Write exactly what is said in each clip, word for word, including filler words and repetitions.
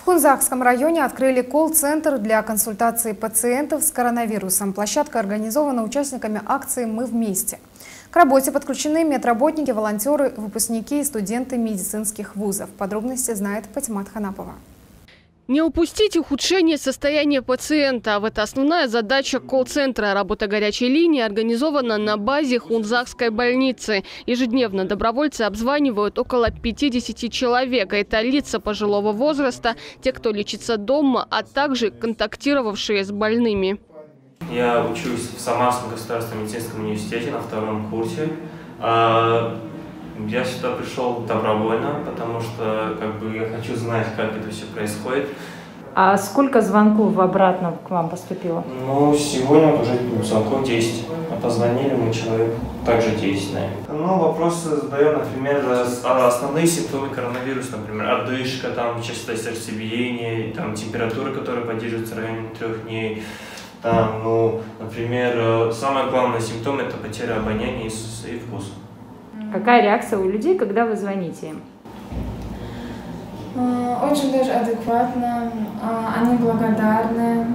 В Хунзахском районе открыли колл-центр для консультации пациентов с коронавирусом. Площадка организована участниками акции «Мы вместе». К работе подключены медработники, волонтеры, выпускники и студенты медицинских вузов. Подробности знает Патимат Ханапова. Не упустить ухудшение состояния пациента. В это основная задача колл-центра. Работа горячей линии организована на базе Хунзахской больницы. Ежедневно добровольцы обзванивают около пятидесяти человек. Это лица пожилого возраста, те, кто лечится дома, а также контактировавшие с больными. Я учусь в Самарском государственном медицинском университете на втором курсе. Я сюда пришел добровольно, потому что как бы, я хочу знать, как это все происходит. А сколько звонков обратно к вам поступило? Ну, сегодня вот уже звонков десять. А позвонили мы человек также десять, наверное. Ну, вопросы задаем, например, основные симптомы коронавируса, например, одышка, там, частота сердцебиения, там, температура, которая поддерживается в районе трех дней. Там, ну, например, самый главный симптом – это потеря обоняния и вкуса. Какая реакция у людей, когда вы звоните им? Очень даже адекватно. Они благодарны,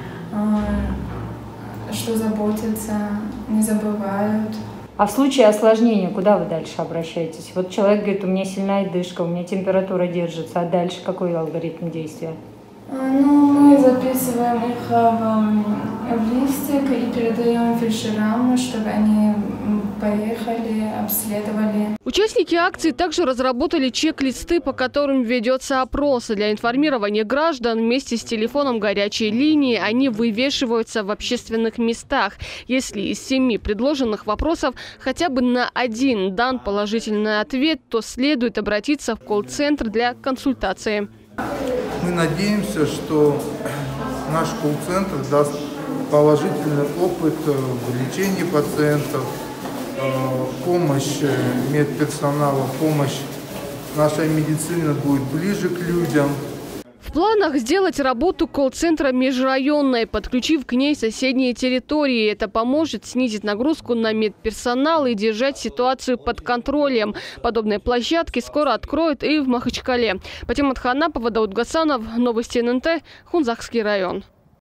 что заботятся, не забывают. А в случае осложнения, куда вы дальше обращаетесь? Вот человек говорит, у меня сильная одышка, у меня температура держится, а дальше какой алгоритм действия? Ну, мы записываем их в, в листик и передаем фельдшерам, чтобы они поехали, обследовали. Участники акции также разработали чек-листы, по которым ведется опрос. Для информирования граждан вместе с телефоном горячей линии они вывешиваются в общественных местах. Если из семи предложенных вопросов хотя бы на один дан положительный ответ, то следует обратиться в колл-центр для консультации. Мы надеемся, что наш колл-центр даст положительный опыт в лечении пациентов, помощь медперсонала, помощь нашей медицине будет ближе к людям. В планах сделать работу колл-центра межрайонной, подключив к ней соседние территории. Это поможет снизить нагрузку на медперсонал и держать ситуацию под контролем. Подобные площадки скоро откроют и в Махачкале. Патимат Ханапова, Дауд Гасанов, новости эн эн тэ, Хунзахский район.